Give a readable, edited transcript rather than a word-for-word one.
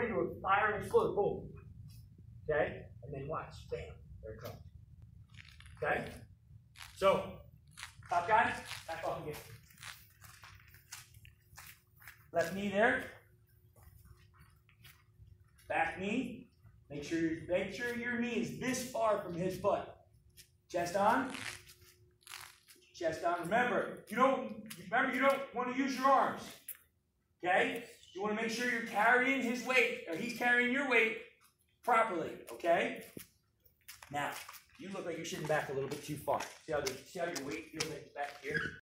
ready to fire and explode. Boom. Okay? And then watch. Bam. There it comes. Okay? So, top guy, back off again. Left knee there. Back knee. Make sure your knee is this far from his butt. Chest on. Chest on. Remember, you don't want to use your arms. Okay? You want to make sure you're carrying his weight, or he's carrying your weight properly. Okay? Now, you look like you're sitting back a little bit too far. See how your weight feels like back here?